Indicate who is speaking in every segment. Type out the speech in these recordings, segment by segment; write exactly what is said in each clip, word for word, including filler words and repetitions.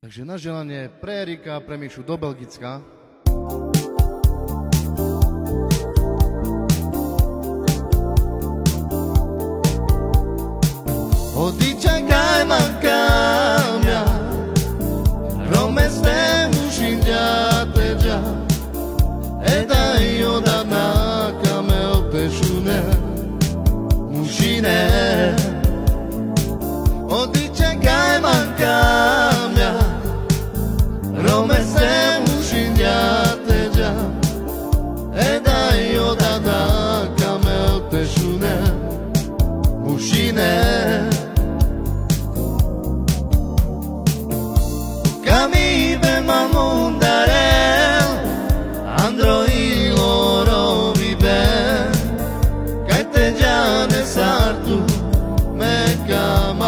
Speaker 1: Takže na želanie pre Erika, pre Mišu do Belgicka. Odicakaj mankamia, romeste uscindia te già, e dai io da naka me o peshune, uscine. Odicakaj mankamia, romeste uscindia te già, e dai io da naka me o peshune, uscine. Kami be mamundare andro iloro vibe kai te jane sartu me kama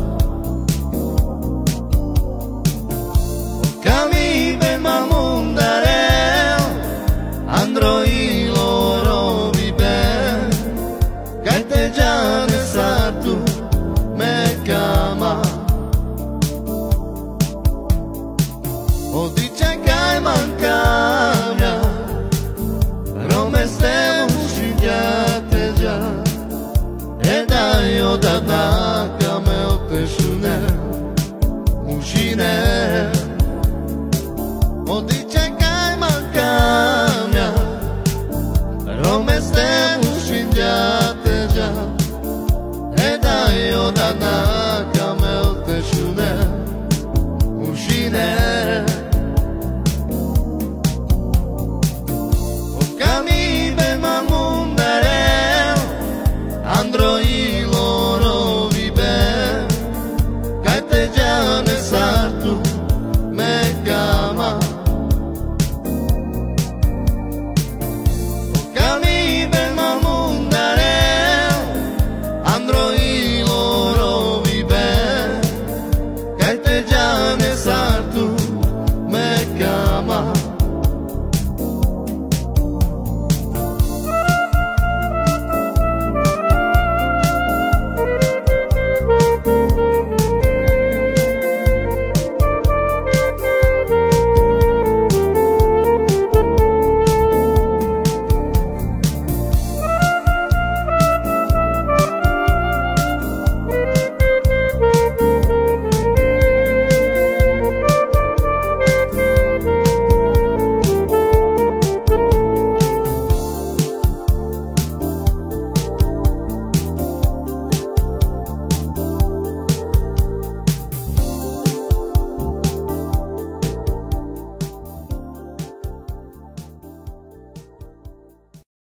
Speaker 1: Kami be mamundare andro iloro vibe kai te jane sartu me kama Odicakaj mankamia, romeste uscindia te già, e dai o da naka me o peshune, uscine.